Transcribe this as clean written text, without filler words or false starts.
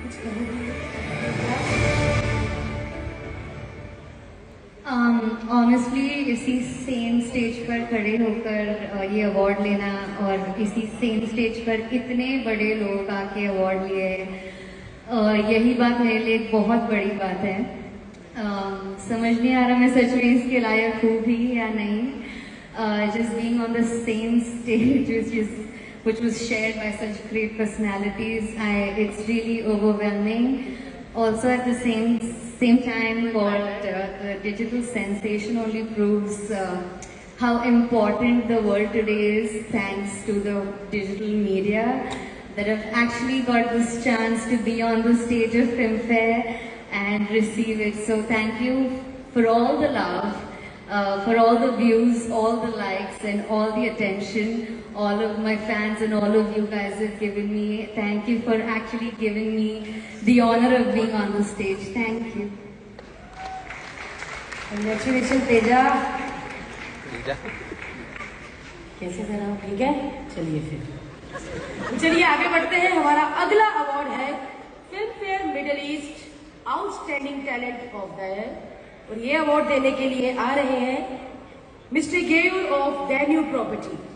Honestly इसी same stage पर खड़े होकर ये अवार्ड लेना और इसी सेम स्टेज पर इतने बड़े लोग आके अवार्ड लिए, यही बात मेरे लिए एक बहुत बड़ी बात है। समझ नहीं आ रहा मैं सच में इसके लायक हूँ भी या नहीं। Just being on the same stage which was shared by such great personalities, it's really overwhelming. Also at the same time, the digital sensation only proves how important the world today is, thanks to the digital media, that I've actually got this chance to be on the stage of Filmfare and receive it. So thank you for all the love, for all the views, all the likes and all the attention all of my fans and all of you guys have given me. Thank you for actually giving me the honor of being on the stage. Thank you. Congratulations, Teja. कैसे जरा ठीक है? चलिए आगे बढ़ते हैं। हमारा अगला अवार्ड है Filmfare middle east outstanding talent of the year और ये अवार्ड देने के लिए आ रहे हैं मिस्टर गेयूर ऑफ डैन्यूब प्रॉपर्टी।